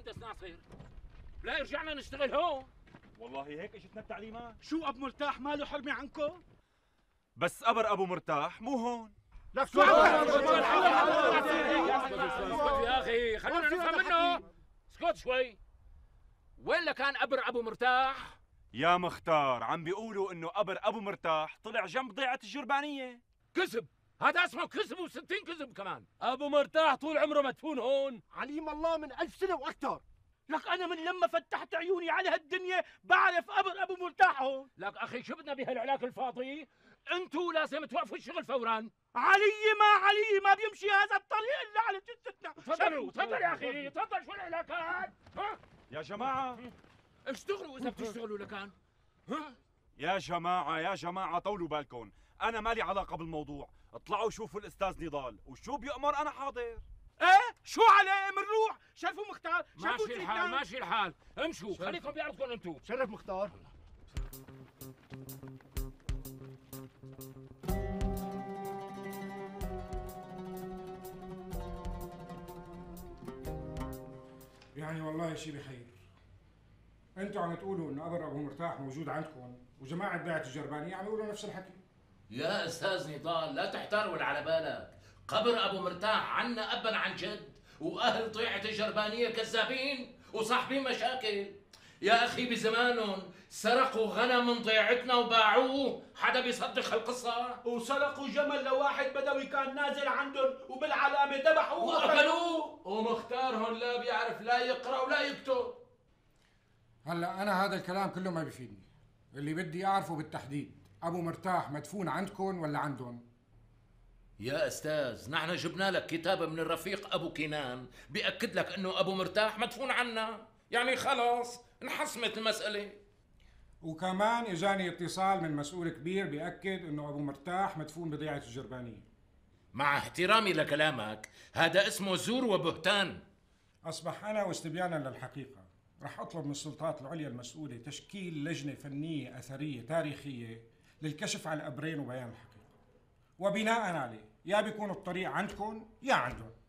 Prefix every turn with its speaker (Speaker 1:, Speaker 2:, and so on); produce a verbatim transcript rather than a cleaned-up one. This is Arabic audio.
Speaker 1: مهندس ناصر؟ لا رجعنا نشتغل هون.
Speaker 2: والله هيك اجتنا التعليمات.
Speaker 3: شو ابو مرتاح ماله حرمي عنكم؟
Speaker 2: بس قبر ابو مرتاح مو هون.
Speaker 3: لك
Speaker 1: شو اسكت يا اخي، خلونا نفهم منه. اسكت شوي. وين لكان قبر ابو مرتاح؟
Speaker 2: يا مختار، عم بيقولوا انه قبر ابو مرتاح طلع جنب ضيعة الجربانية.
Speaker 1: كذب، هذا اسمه كذب وستين كذب كمان.
Speaker 4: ابو مرتاح طول عمره مدفون هون.
Speaker 3: عليم الله من ألف سنة وأكثر. لك أنا من لما فتحت عيوني على هالدنيا بعرف قبر أبو مرتاح هون.
Speaker 1: لك أخي شو بدنا بهالعلاك الفاضي؟ أنتوا لازم توقفوا الشغل فورا.
Speaker 3: علي ما علي ما بيمشي هذا الطريق إلا على جثتنا.
Speaker 1: تفضلوا تفضل يا أخي، تفضل. شو العلاقات؟ ها؟
Speaker 2: يا جماعة
Speaker 1: اشتغلوا إذا بتشتغلوا لكان. ها؟
Speaker 2: يا جماعة يا جماعة طولوا بالكم، أنا مالي علاقة بالموضوع، اطلعوا شوفوا الأستاذ نضال وشو بيأمر أنا حاضر.
Speaker 3: ايه شو عليه منروح. شرفوا مختار.
Speaker 1: ماشي الحال ماشي الحال، امشوا خليكم بيعرضكم انتوا.
Speaker 3: شرف مختار.
Speaker 5: يعني والله شيء بخير. انتوا عم تقولوا انه قبر ابو مرتاح موجود عندكم وجماعه بيعة الجربانيه عم يقولوا نفس الحكي.
Speaker 6: يا استاذ نضال لا تحتار ولا على بالك، قبر ابو مرتاح عنا ابا عن جد، واهل ضيعه الجربانيه كذابين وصاحبين مشاكل. يا اخي بزمانهم سرقوا غنم من ضيعتنا وباعوه، حدا بيصدق هالقصه؟
Speaker 3: وسرقوا جمل لواحد بدوي كان نازل عندهم وبالعلامه ذبحوه
Speaker 6: وقتلوه، ومختارهم لا بيعرف لا يقرا ولا يكتب.
Speaker 5: هلا انا هذا الكلام كله ما بيفيدني، اللي بدي اعرفه بالتحديد ابو مرتاح مدفون عندكم ولا عندهم؟
Speaker 6: يا استاذ نحن جبنا لك كتاب من الرفيق ابو كنان بيأكد لك انه ابو مرتاح مدفون عنا، يعني خلاص انحسمت المسألة.
Speaker 5: وكمان اجاني اتصال من مسؤول كبير بيأكد انه ابو مرتاح مدفون بضيعة الجربانية.
Speaker 6: مع احترامي لكلامك هذا اسمه زور وبهتان.
Speaker 5: اصبح انا واستبيانا للحقيقة رح اطلب من السلطات العليا المسؤولة تشكيل لجنة فنية اثرية تاريخية للكشف عن القبرين وبيان الحقيقة، وبناء عليه يا بيكون الطريق عندكم يا عندهم.